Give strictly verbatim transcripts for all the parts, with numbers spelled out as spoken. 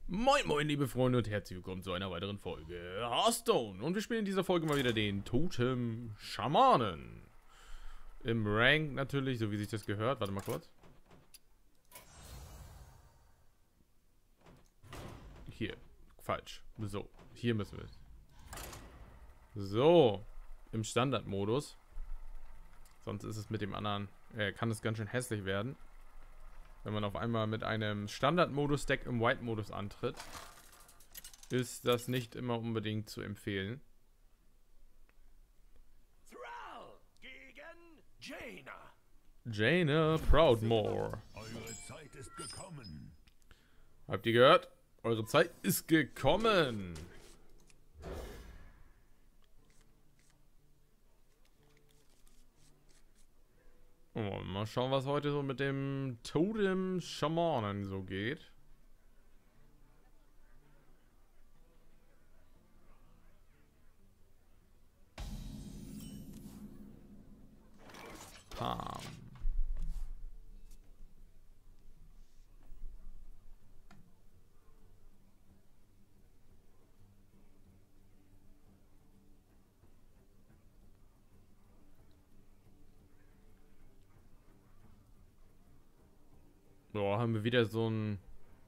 Moin moin liebe Freunde und herzlich willkommen zu einer weiteren Folge Hearthstone. Und wir spielen in dieser Folge mal wieder den Totem Schamanen. Im Rank natürlich, so wie sich das gehört. Warte mal kurz. Hier, falsch. So, hier müssen wir. So, im Standardmodus. Sonst ist es mit dem anderen, äh, kann es ganz schön hässlich werden. Wenn man auf einmal mit einem Standard-Modus-Deck im White-Modus antritt, ist das nicht immer unbedingt zu empfehlen. Thrall gegen Jaina. Jaina Proudmoore. Eure Zeit ist gekommen. Habt ihr gehört? Eure Zeit ist gekommen. Oh, mal schauen, was heute so mit dem Totem Schamanen so geht. Pam. Boah, haben wir wieder so ein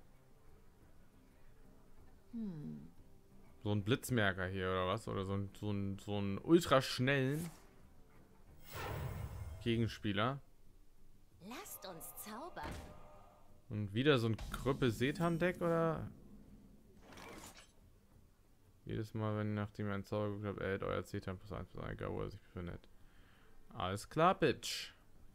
Hm. so ein Blitzmerker hier oder was? Oder so ein so ein so ein ultraschnellen Gegenspieler. Lasst uns zaubern. Und wieder so ein Krüppel-Setan-Deck oder? Jedes Mal, wenn nachdem ihr einen Zauber geguckt habt, erhält euer Setan plus eins plus eins, egal wo er sich befindet. Alles klar, Bitch.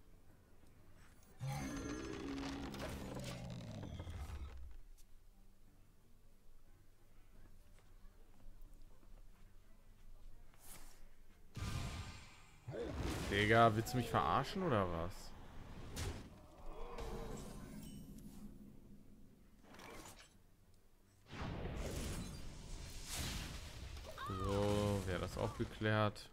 Digga, willst du mich verarschen oder was? So, wäre das auch geklärt.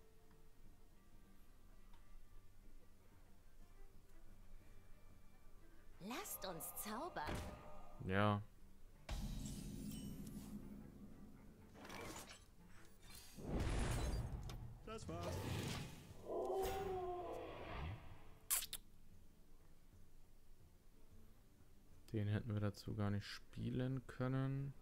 Lasst uns zaubern. Ja. Das war's. Den hätten wir dazu gar nicht spielen können.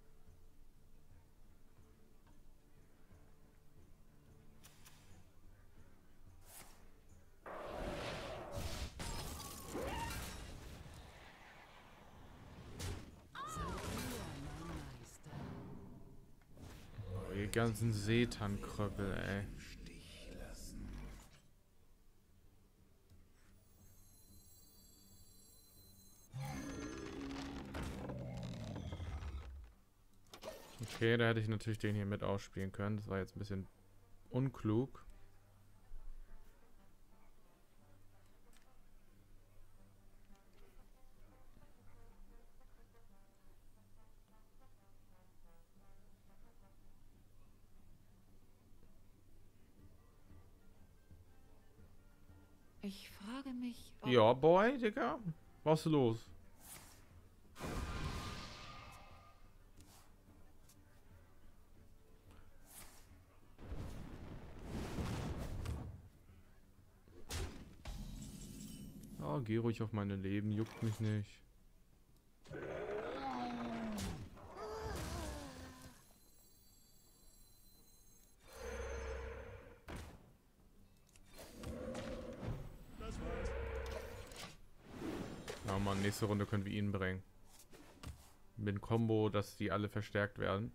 Oh, die ganzen Seetan-Kröppel, ey. Okay, da hätte ich natürlich den hier mit ausspielen können. Das war jetzt ein bisschen unklug. Ich frage mich, ob Ja, Boy, Digga. Was ist los? Ja, geh ruhig auf meine Leben, juckt mich nicht. Das war's. Ja, Mann, nächste Runde können wir ihn bringen. Mit Combo, dass die alle verstärkt werden.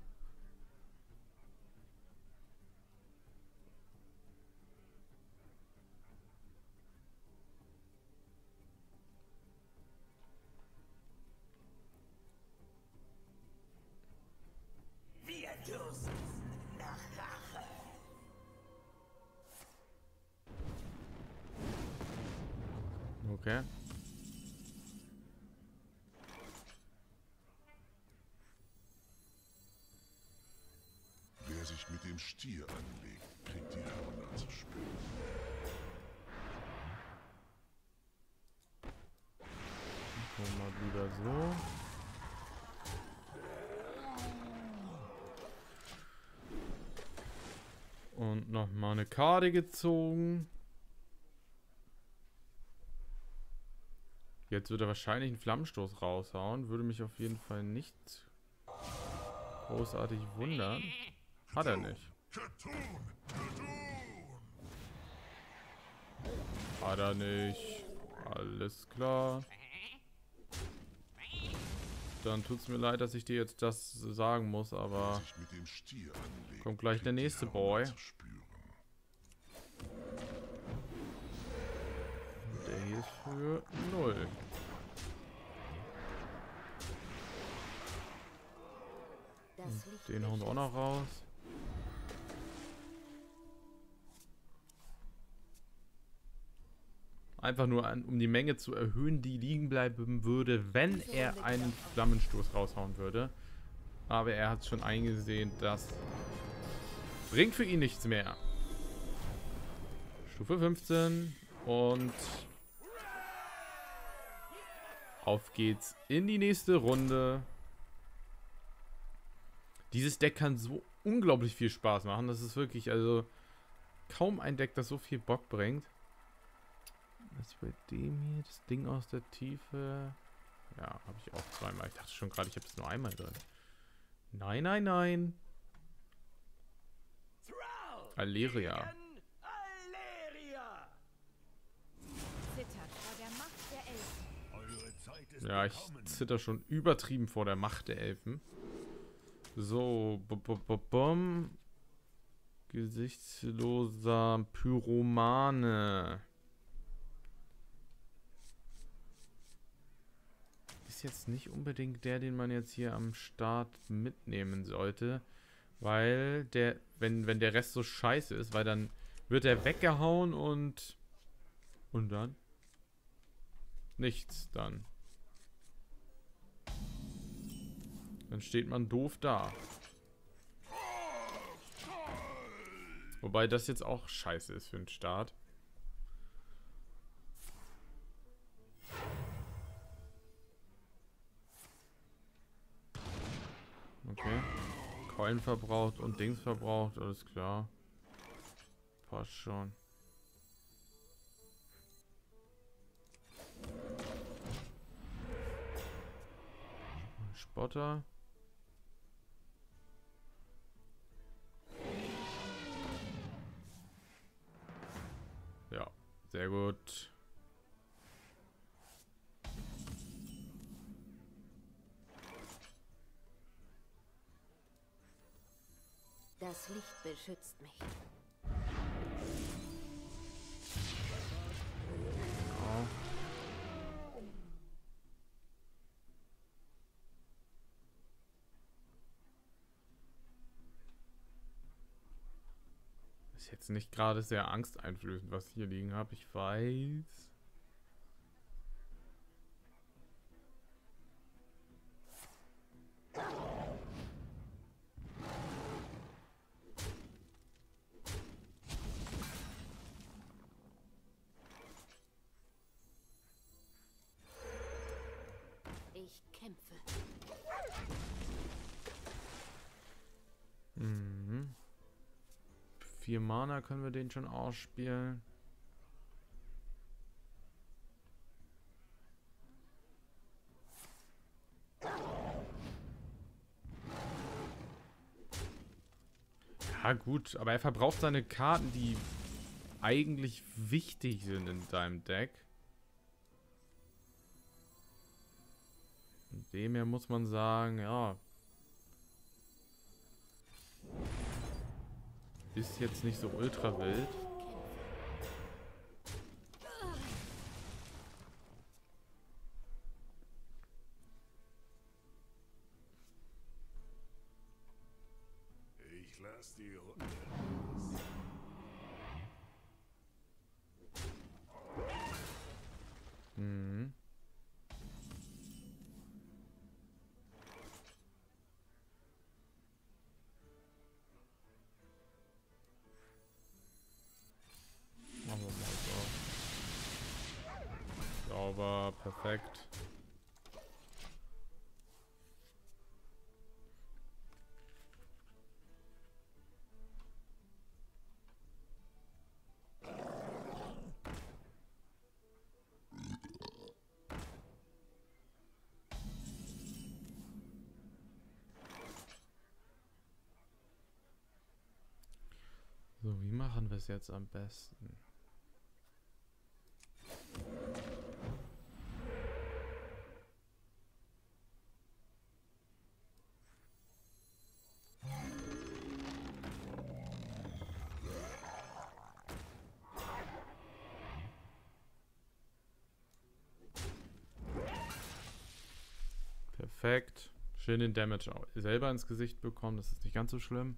Wir dürsten nach Rache. Okay. Wer sich mit dem Stier anlegt, kriegt die Hörner zu spüren. Machen wir mal lieber so. Und nochmal eine Karte gezogen. Jetzt wird er wahrscheinlich einen Flammenstoß raushauen. Würde mich auf jeden Fall nicht großartig wundern. Hat er nicht. Hat er nicht. Alles klar. Dann tut's mir leid, dass ich dir jetzt das sagen muss, aber kommt gleich der nächste Boy. Der hier ist für null. Den hauen wir auch noch raus. Einfach nur, an, um die Menge zu erhöhen, die liegen bleiben würde, wenn er einen Flammenstoß raushauen würde. Aber er hat schon eingesehen, das bringt für ihn nichts mehr. Stufe fünfzehn und auf geht's in die nächste Runde. Dieses Deck kann so unglaublich viel Spaß machen. Das ist wirklich, also kaum ein Deck, das so viel Bock bringt. Was ist bei dem hier? Das Ding aus der Tiefe. Ja, habe ich auch zweimal. Ich dachte schon gerade, ich habe es nur einmal drin. Nein, nein, nein. Aleria. Ja, ich zitter schon übertrieben vor der Macht der Elfen. So, bum. Gesichtsloser Pyromane. Ist jetzt nicht unbedingt der, den man jetzt hier am Start mitnehmen sollte. Weil der, wenn, wenn der Rest so scheiße ist, weil dann wird er weggehauen und und dann? Nichts dann. Dann steht man doof da. Wobei das jetzt auch scheiße ist für den Start. Okay. Coin verbraucht und Dings verbraucht, alles klar. Passt schon. Spotter. Ja, sehr gut. Das Licht beschützt mich. Ja. Ist jetzt nicht gerade sehr angsteinflößend, was ich hier liegen habe. Ich weiß. Ich kämpfe. Mhm. Vier Mana können wir den schon ausspielen. Ja gut, aber er verbraucht seine Karten, die eigentlich wichtig sind in seinem Deck. Von dem her muss man sagen, ja. Ist jetzt nicht so ultra wild. Ich lass die Runde. Mhm. Machen wir mal so. Sauber, perfekt. machen wir es jetzt am besten? Perfekt. Schön den Damage auch selber ins Gesicht bekommen, das ist nicht ganz so schlimm.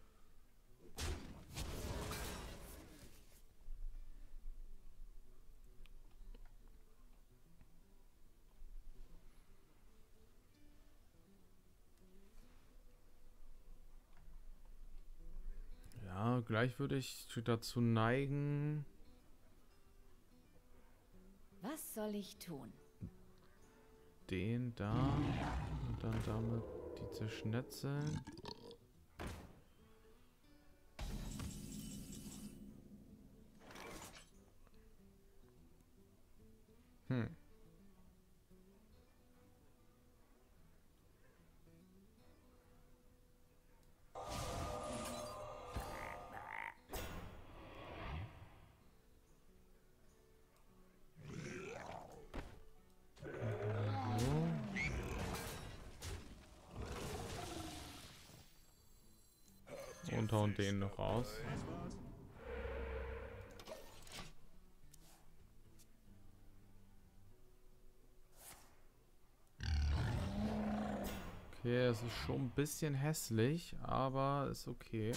Ja, gleich würde ich dazu neigen. Was soll ich tun? Den da und dann damit die zerschnetzeln. Hm. Und hauen den noch raus. Okay, es ist schon ein bisschen hässlich, aber ist okay.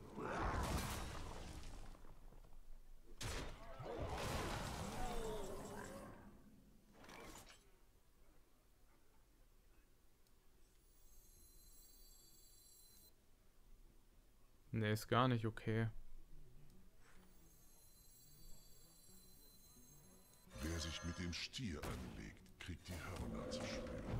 Ne, ist gar nicht okay. Wer sich mit dem Stier anlegt, kriegt die Hörner zu spüren.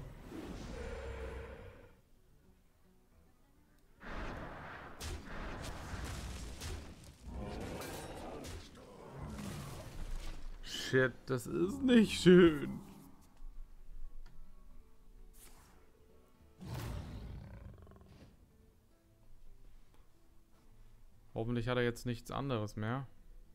Shit, das ist nicht schön. Hoffentlich hat er jetzt nichts anderes mehr.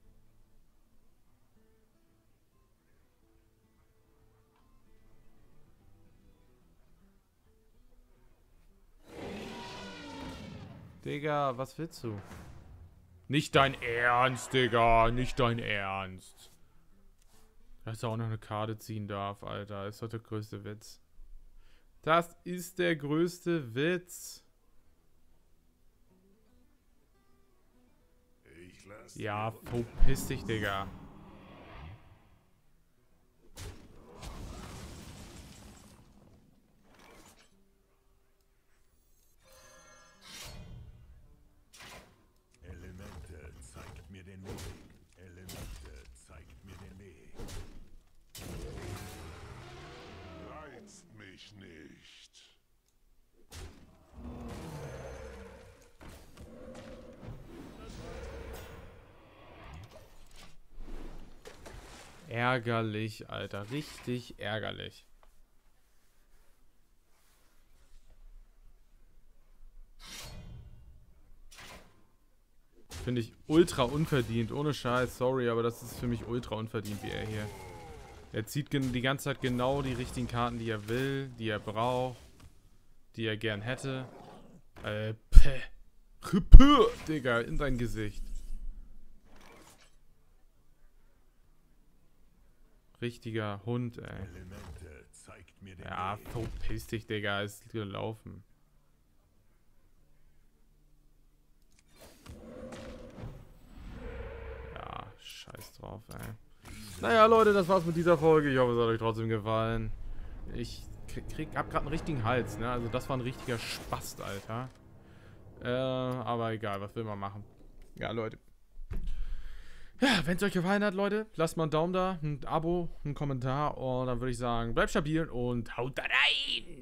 Digga, was willst du? Nicht dein Ernst, Digga. Nicht dein Ernst. Dass er auch noch eine Karte ziehen darf, Alter. Ist doch der größte Witz. Das ist der größte Witz. Ich lass Ja, verpiss dich, Digga. Elemente, zeigt mir den Weg. Elemente, zeigt mir den Weg. reizt mich nicht. Ärgerlich, Alter. Richtig ärgerlich. Finde ich ultra unverdient. Ohne Scheiß, sorry, aber das ist für mich ultra unverdient, wie er hier. Er zieht die ganze Zeit genau die richtigen Karten, die er will, die er braucht, die er gern hätte. Äh, päh. Puh, Digga, in dein Gesicht. Richtiger Hund, ey. Elemente, zeigt mir den Ja, Weg. verpiss dich, Digga, ist gelaufen. Ja, scheiß drauf, ey. Naja, Leute, das war's mit dieser Folge. Ich hoffe, es hat euch trotzdem gefallen. Ich krieg, krieg, hab gerade einen richtigen Hals, ne? Also das war ein richtiger Spast, Alter. Äh, aber egal, was will man machen? Ja, Leute. Ja, wenn es euch gefallen hat, Leute, lasst mal einen Daumen da, ein Abo, einen Kommentar und dann würde ich sagen, bleibt stabil und haut da rein!